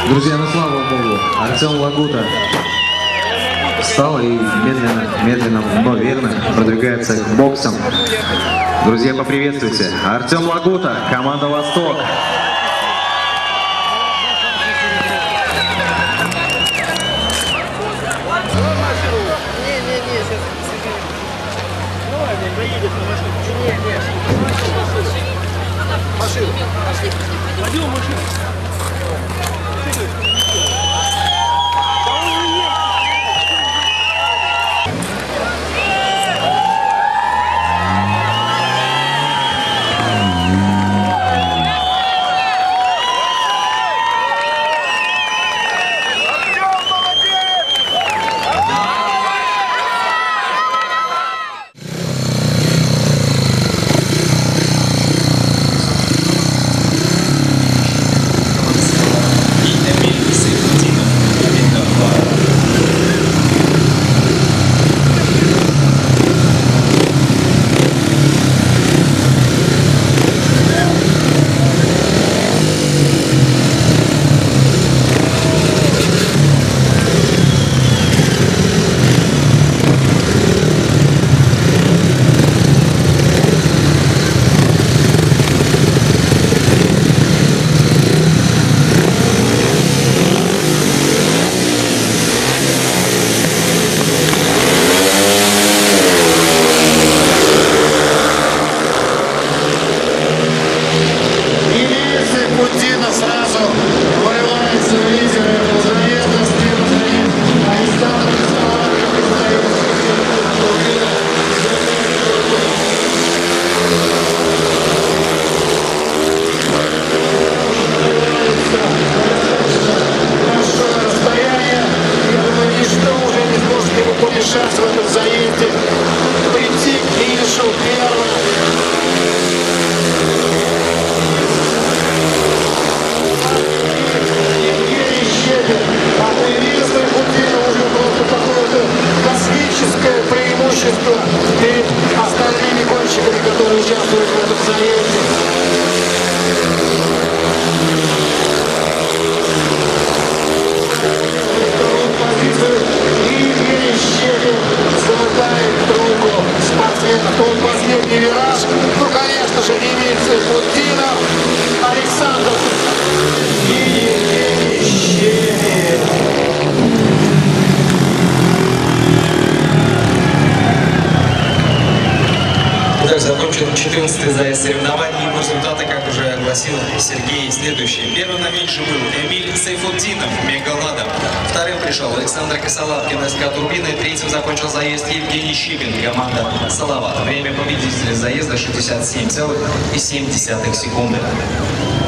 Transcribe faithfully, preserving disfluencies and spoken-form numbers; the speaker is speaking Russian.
Друзья, ну слава Богу, Артем Лагута встал и медленно, медленно, но верно продвигается к боксам. Друзья, поприветствуйте. Артем Лагута, команда «Восток». Машину. Водил машину. Сразу вырывается лидер этого заезда, слева за ним Александр Косолапов. Большое расстояние, я думаю, ничто уже не сможет ему помешать в этом заезде прийти к финишу первым. Космическое преимущество перед остальными гонщиками, которые участвуют в этом заезде. Вторую позицию и Евгений Щепин замыкает тройку спортсменов. Тот последний вираж, ну, конечно же, Эмиль Сайфутдинов, Александр и Евгений Щепин. Так, закончен четырнадцатый заезд соревнований. Его результаты, как уже огласил Сергей, следующие. Первым новейший был Эмиль Сайфутдинов, Мегалада. Вторым пришел Александр Косолапкин, СК Турбина. Третьим закончил заезд Евгений Щипин, команда Салават. Время победителя заезда шестьдесят семь целых семь десятых секунды.